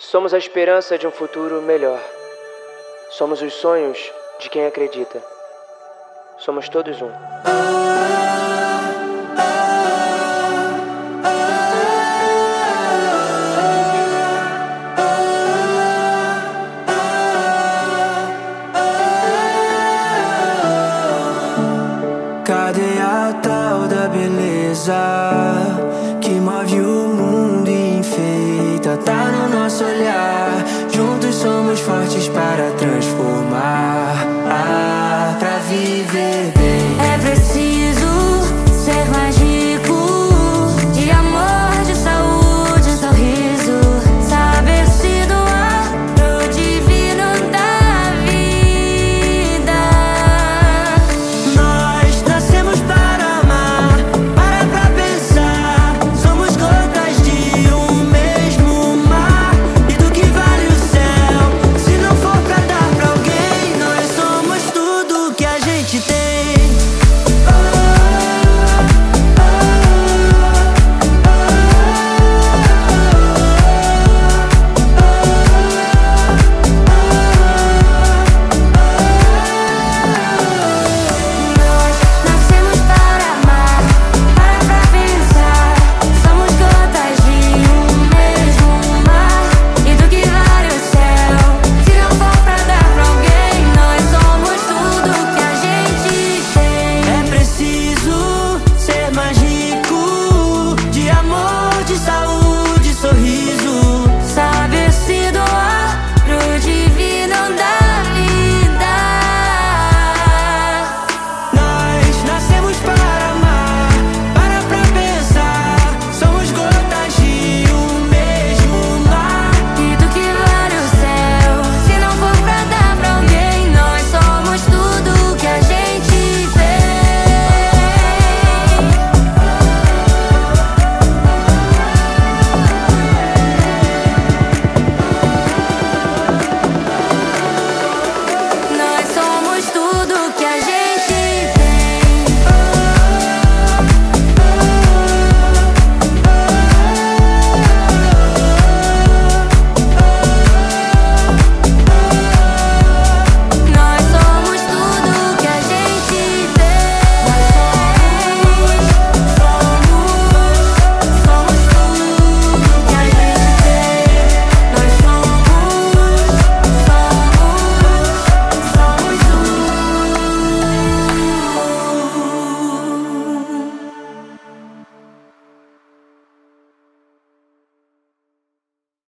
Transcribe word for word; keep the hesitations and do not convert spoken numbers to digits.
Somos a esperança de um futuro melhor. Somos os sonhos de quem acredita. Somos todos um. Cadê a tal da beleza que move o mundo e enfeita? Tá no nosso olhar. Juntos somos fortes para transformar.